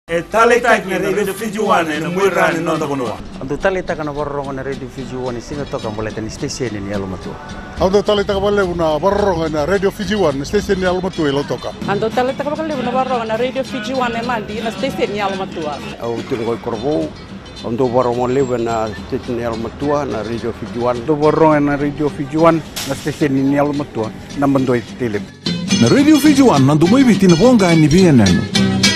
Talita na radio Fiji One na mwirani nondo kunua. Ando talita kana borronga na radio Fiji One singa toka mbole ni station ni alumatu. Ando talita kabale una borronga na radio Fiji One station ni alumatu ilo toka. Ando talita kabale una borronga na radio Fiji One mandi na station ni alumatu. Au tulingoi korbo ando borronga leve na station ni alumatu na radio Fiji One. Ando borronga na radio Fiji One na station ni alumatu na mandoi tele. Na radio Fiji One nando moi biti na bonga ni BNN.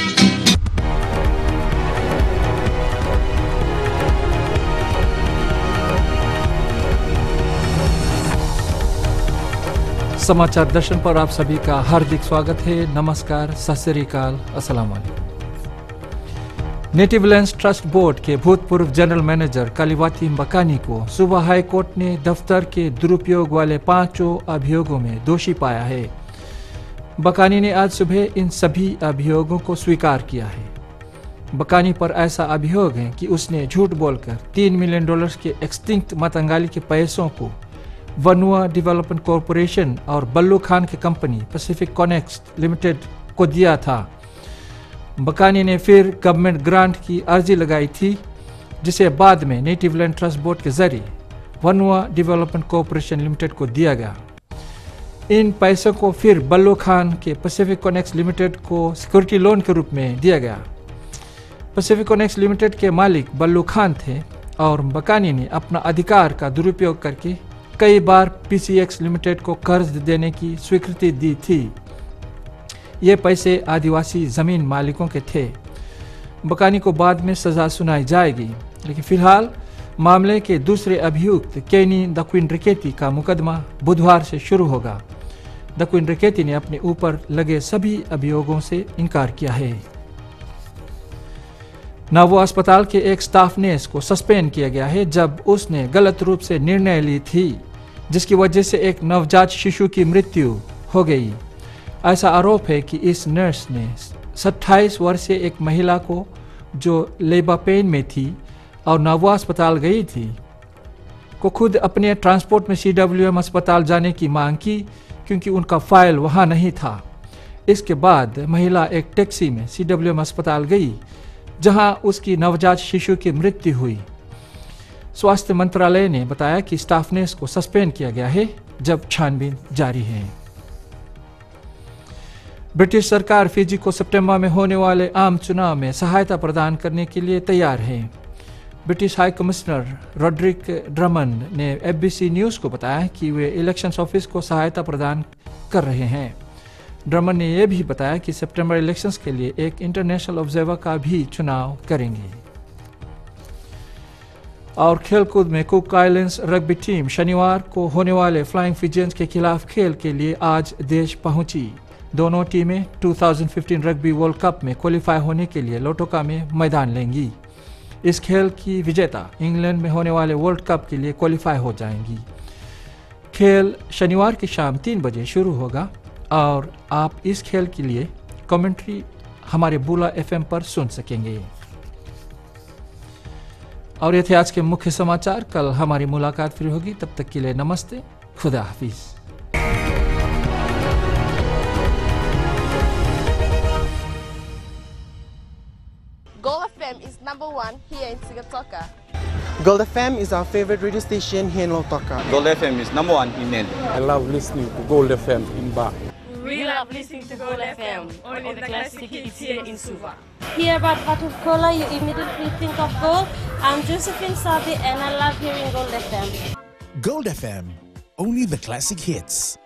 समाचार दर्शन पर आप सभी का हार्दिक स्वागत है। नमस्कार, सत श्री अकाल, अस्सलाम वालेकुम। नेटिव लैंड्स ट्रस्ट बोर्ड के भूतपूर्व जनरल मैनेजर कलिवाती बकानी को सूबा हाई कोर्ट ने दफ्तर के दुरुपयोग वाले 5 अभियोगों में दोषी पाया है। बकानी ने आज सुबह इन सभी अभियोगों को स्वीकार किया है। बकानी पर ऐसा अभियोग है कि उसने झूठ बोलकर $3 मिलियन के एक्सटिंक्ट मतंगाली के पैसों को वनुआ डेवलपमेंट कॉरपोरेशन और बल्लू खान की कंपनी पैसिफिक कनेक्ट लिमिटेड को दिया था। बकानी ने फिर गवर्नमेंट ग्रांट की अर्जी लगाई थी, जिसे बाद में नेटिव लैंड ट्रस्ट बोर्ड के जरिए वनुआ डेवलपमेंट कॉरपोरेशन लिमिटेड को दिया गया। इन पैसों को फिर बल्लू खान के पैसिफिक कनेक्ट लिमिटेड को सिक्योरिटी लोन के रूप में दिया गया। पैसिफिक कनेक्ट लिमिटेड के मालिक बल्लू खान थे और बकानी ने अपना अधिकार का दुरुपयोग करके कई बार PCX लिमिटेड को कर्ज देने की स्वीकृति दी थी। ये पैसे आदिवासी जमीन मालिकों के थे। बकानी को बाद में सजा सुनाई जाएगी, लेकिन फिलहाल मामले के दूसरे अभियुक्त केनी द क्वीन रिकेती का मुकदमा बुधवार से शुरू होगा। द क्वीन रिकेती ने अपने ऊपर लगे सभी अभियोगों से इनकार किया है। नावो अस्पताल के एक स्टाफ नर्स को सस्पेंड किया गया है जब उसने गलत रूप से निर्णय ली थी, जिसकी वजह से एक नवजात शिशु की मृत्यु हो गई। ऐसा आरोप है कि इस नर्स ने 27 वर्षीय एक महिला को जो लेबर पेन में थी और नावो अस्पताल गई थी को खुद अपने ट्रांसपोर्ट में CWM अस्पताल जाने की मांग की, क्योंकि उनका फाइल वहां नहीं था। इसके बाद महिला एक टैक्सी में CWM अस्पताल गई, जहां उसकी नवजात शिशु की मृत्यु हुई। स्वास्थ्य मंत्रालय ने बताया कि स्टाफ नर्स को सस्पेंड किया गया है, जब छानबीन जारी है। ब्रिटिश सरकार फिजी को सितंबर में होने वाले आम चुनाव में सहायता प्रदान करने के लिए तैयार है। British high commissioner Roderick Drummond ने FBC न्यूज़ को बताया कि वे इलेक्शंस ऑफिस को सहायता प्रदान कर रहे हैं। ड्रमंड ने यह भी बताया कि सितंबर इलेक्शंस के लिए एक इंटरनेशनल ऑब्जर्वर का भी चुनाव करेंगे। और खेलकूद में कुक आइलैंड्स रग्बी टीम शनिवार को होने वाले फ्लाइंग फिजियंस के खिलाफ खेल के लिए आज देश पहुंची। दोनों टीमें 2015 रग्बी वर्ल्ड कप में क्वालिफाई होने के लिए लोटोका में मैदान लेंगी। इस खेल की विजेता इंग्लैंड में होने वाले वर्ल्ड कप के लिए क्वालिफाई हो जाएंगी। खेल शनिवार की शाम 3 बजे शुरू होगा और आप इस खेल के लिए कमेंट्री हमारे बुला FM पर सुन सकेंगे। और ये थे आज के मुख्य समाचार। कल हमारी मुलाकात फिर होगी, तब तक के लिए नमस्ते, खुदा हाफिज। Gold FM is #1 here in Sigatoka. Gold FM is our favorite radio station here in Lautoka. Gold FM is #1 in Nen. I love listening to Gold FM in Ba. We love listening to Gold FM, only the classic hits here in Suva. Hear about bottled cola, you immediately think of gold. I'm Josephine Sabi and I love hearing Gold FM. Gold FM, only the classic hits.